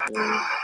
Mm.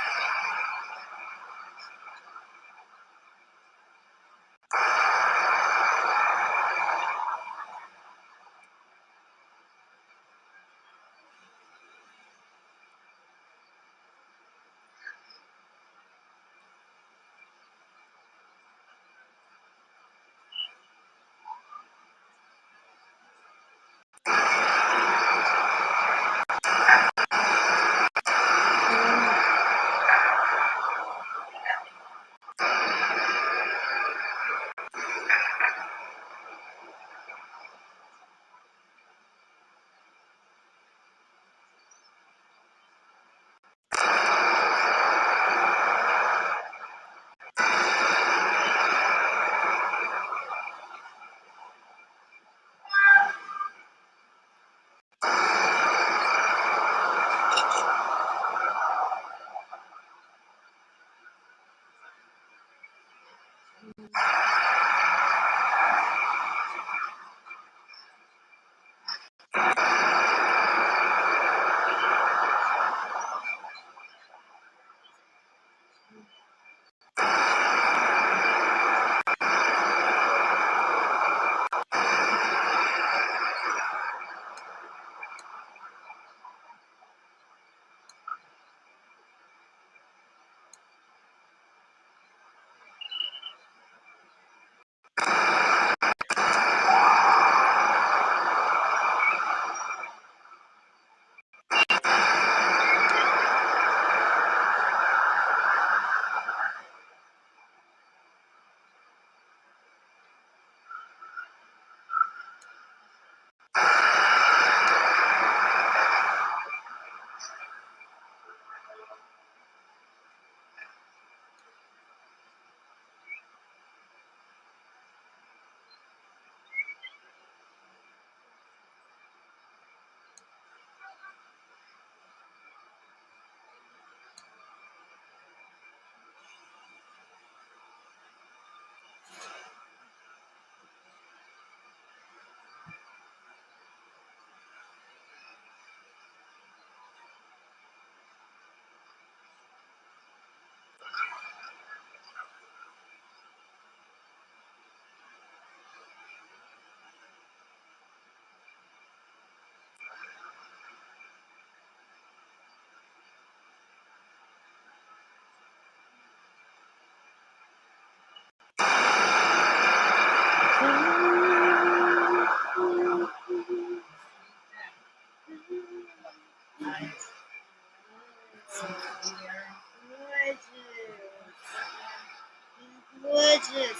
Gorgeous.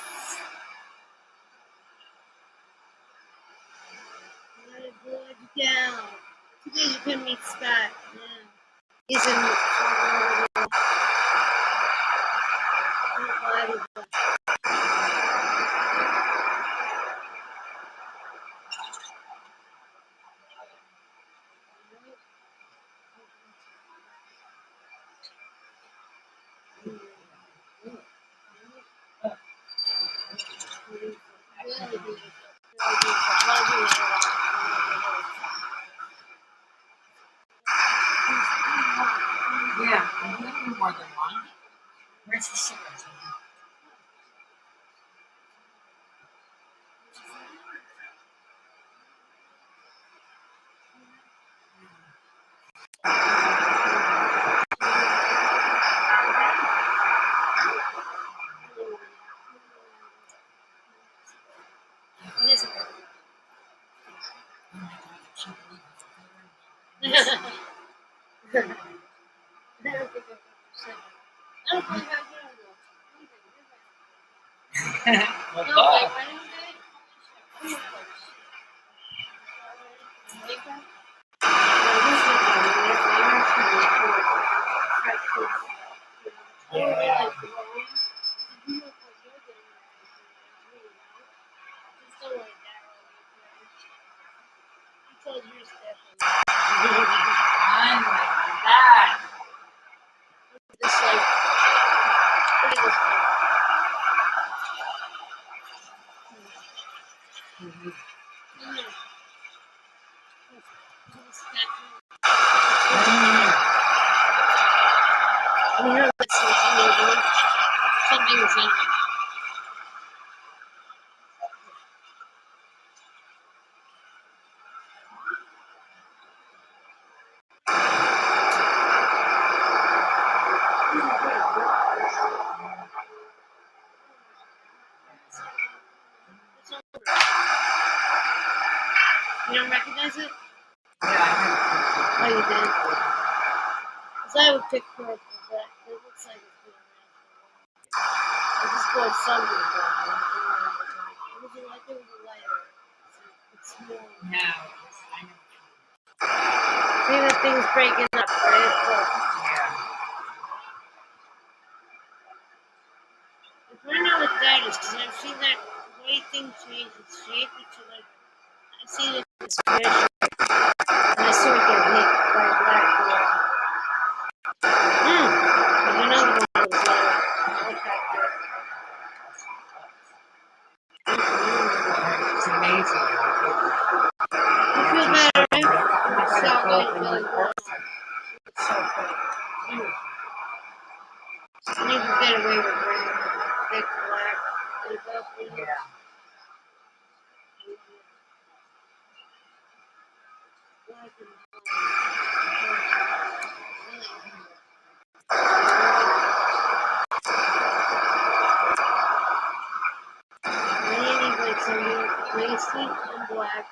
What a good gal. Today you can meet Scott. Yeah. He's in Yeah, more than one. Where's the cigarettes? You know, that's something's in it. You don't recognize it? Yeah, Oh, you did? Because I would pick purple, but it looks like it's been around for a while. I just bought something from it. It was like it was a lighter. It's small. no, it's kind of Maybe that thing's breaking up, right? Look. yeah. I don't know what that is, because I've seen that white thing change its shape into like, I've seen it in the square shape, and I saw it get hit by a black ball. There's another one that was like a helicopter. It's amazing how good You feel better, right? I'm not So gonna go good, up in my really good. person. It's so good. And you can get away with wearing thick black. They both do. Yeah. Black and I need like something lacy and black.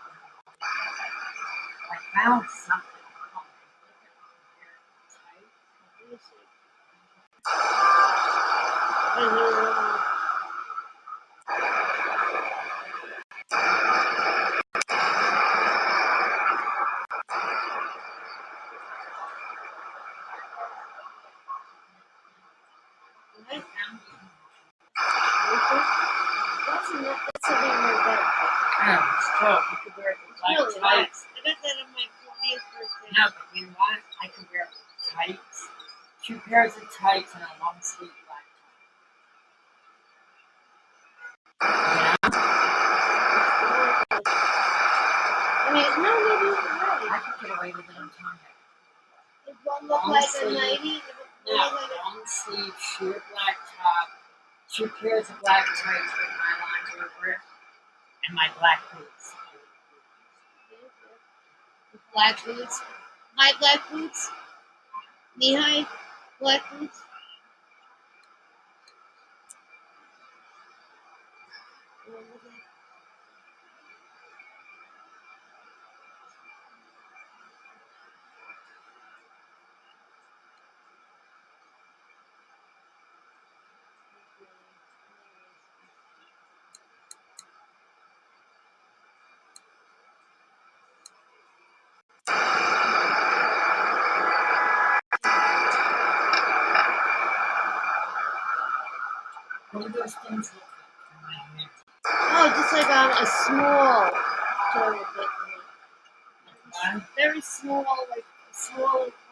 I found something. Let me see. There's a what? That's something like that. Oh, it's cool. You could wear it with black Really nice. tights. I got that on my 40th birthday. No, but you know what? I could wear it with tights. 2 pairs of tights and a long sleeve black tie. Yeah. I mean, no, maybe you're I right. could get away with it on time. It won't look Long like a sleeve. 90. It No, won't look like long sleeve, sheer black top, 2 pairs of black tights with nylon over it, and my black boots. black boots. High black boots. Knee high black boots. What do those things look like from my hand? Oh, just like a small toilet paper. Like, Very small, like small